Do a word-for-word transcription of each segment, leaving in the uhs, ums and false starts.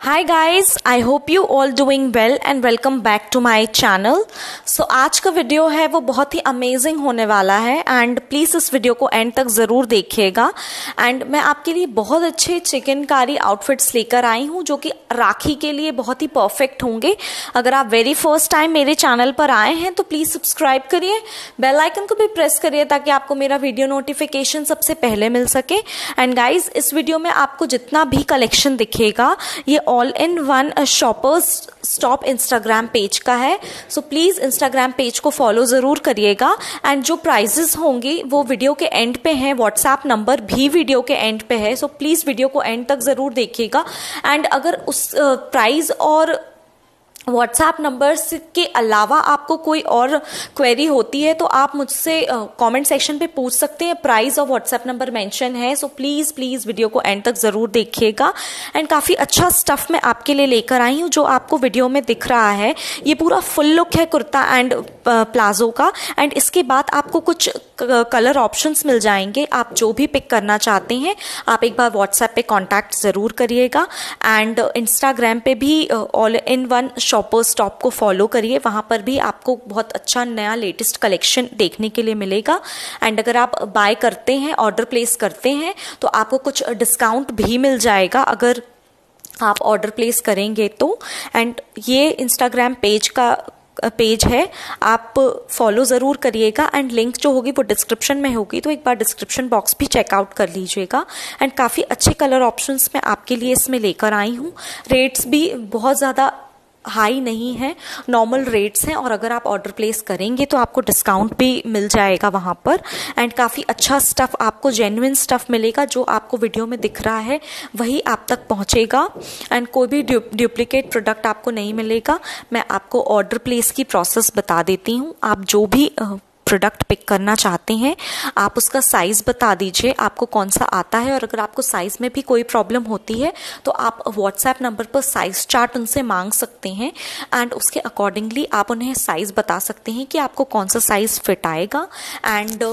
Hi guys, I hope you all doing well and welcome back to my channel. So आज का video है वो बहुत ही amazing होने वाला है एंड प्लीज़ इस वीडियो को एंड तक ज़रूर देखिएगा। एंड मैं आपके लिए बहुत अच्छे चिकनकारी आउटफिट्स लेकर आई हूँ जो कि राखी के लिए बहुत ही परफेक्ट होंगे। अगर आप वेरी फर्स्ट टाइम मेरे चैनल पर आए हैं तो प्लीज़ सब्सक्राइब करिए, बेल आइकन को भी प्रेस करिए ताकि आपको मेरा वीडियो नोटिफिकेशन सबसे पहले मिल सके। एंड गाइज, इस वीडियो में आपको जितना भी कलेक्शन दिखेगा ये all in one shoppers stop Instagram page का है। सो प्लीज़ इंस्टाग्राम पेज को फॉलो ज़रूर करिएगा। एंड जो प्राइजेस होंगी वो वीडियो के एंड पे हैं, व्हाट्सएप नंबर भी वीडियो के एंड पे है। सो प्लीज़ वीडियो को एंड तक ज़रूर देखिएगा। एंड अगर उस प्राइस uh, और व्हाट्सएप नंबर्स के अलावा आपको कोई और क्वेरी होती है तो आप मुझसे कमेंट सेक्शन पे पूछ सकते हैं। प्राइस और व्हाट्सएप नंबर मेंशन है। सो प्लीज़ प्लीज़ वीडियो को एंड तक ज़रूर देखिएगा। एंड काफ़ी अच्छा स्टफ़ मैं आपके लिए लेकर आई हूँ जो आपको वीडियो में दिख रहा है। ये पूरा फुल लुक है कुर्ता एंड प्लाजो का। एंड इसके बाद आपको कुछ कलर ऑप्शंस मिल जाएंगे। आप जो भी पिक करना चाहते हैं आप एक बार व्हाट्सएप पे कांटेक्ट ज़रूर करिएगा। एंड इंस्टाग्राम पे भी all in one shoppers stop को फॉलो करिए, वहाँ पर भी आपको बहुत अच्छा नया लेटेस्ट कलेक्शन देखने के लिए मिलेगा। एंड अगर आप बाय करते हैं, ऑर्डर प्लेस करते हैं तो आपको कुछ डिस्काउंट भी मिल जाएगा अगर आप ऑर्डर प्लेस करेंगे तो। एंड ये इंस्टाग्राम पेज का पेज है, आप फॉलो ज़रूर करिएगा। एंड लिंक जो होगी वो डिस्क्रिप्शन में होगी, तो एक बार डिस्क्रिप्शन बॉक्स भी चेकआउट कर लीजिएगा। एंड काफ़ी अच्छे कलर ऑप्शंस मैं आपके लिए इसमें लेकर आई हूँ। रेट्स भी बहुत ज़्यादा हाई नहीं है, नॉर्मल रेट्स हैं। और अगर आप ऑर्डर प्लेस करेंगे तो आपको डिस्काउंट भी मिल जाएगा वहाँ पर। एंड काफ़ी अच्छा स्टफ़, आपको जेन्युइन स्टफ़ मिलेगा। जो आपको वीडियो में दिख रहा है वही आप तक पहुँचेगा। एंड कोई भी डुप्लीकेट प्रोडक्ट आपको नहीं मिलेगा। मैं आपको ऑर्डर प्लेस की प्रोसेस बता देती हूँ। आप जो भी प्रोडक्ट पिक करना चाहते हैं आप उसका साइज़ बता दीजिए, आपको कौन सा आता है। और अगर आपको साइज़ में भी कोई प्रॉब्लम होती है तो आप व्हाट्सएप नंबर पर साइज़ चार्ट उनसे मांग सकते हैं। एंड उसके अकॉर्डिंगली आप उन्हें साइज़ बता सकते हैं कि आपको कौन सा साइज़ फिट आएगा। एंड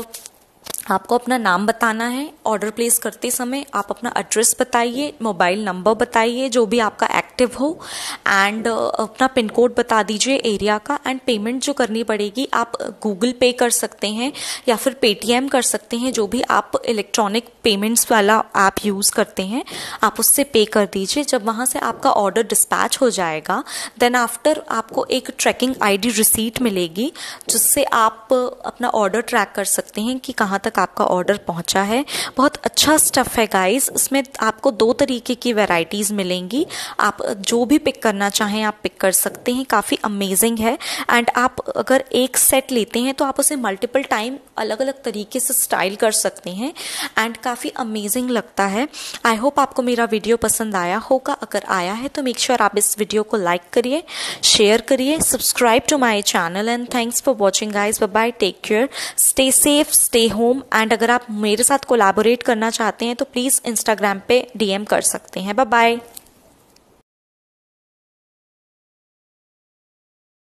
आपको अपना नाम बताना है ऑर्डर प्लेस करते समय। आप अपना एड्रेस बताइए, मोबाइल नंबर बताइए जो भी आपका एक्टिव हो। एंड अपना पिन कोड बता दीजिए एरिया का। एंड पेमेंट जो करनी पड़ेगी आप गूगल पे कर सकते हैं या फिर पेटीएम कर सकते हैं। जो भी आप इलेक्ट्रॉनिक पेमेंट्स वाला ऐप यूज़ करते हैं आप उससे पे कर दीजिए। जब वहाँ से आपका ऑर्डर डिस्पैच हो जाएगा देन आफ्टर आपको एक ट्रैकिंग आईडी रिसीट मिलेगी जिससे आप अपना ऑर्डर ट्रैक कर सकते हैं कि कहाँ तक आपका ऑर्डर पहुंचा है। बहुत अच्छा स्टफ है गाइस। इसमें आपको दो तरीके की वैरायटीज़ मिलेंगी। आप जो भी पिक करना चाहें आप पिक कर सकते हैं। काफ़ी अमेजिंग है। एंड आप अगर एक सेट लेते हैं तो आप उसे मल्टीपल टाइम अलग अलग तरीके से स्टाइल कर सकते हैं। एंड काफ़ी अमेजिंग लगता है। आई होप आपको मेरा वीडियो पसंद आया होगा। अगर आया है तो मेक श्योर आप इस वीडियो को लाइक करिए, शेयर करिए, subscribe to my channel. And thanks for watching guys. Bye bye, take care, stay safe, stay home. And अगर आप मेरे साथ कोलैबोरेट करना चाहते हैं तो प्लीज़ इंस्टाग्राम पे डीएम कर सकते हैं। Bye bye.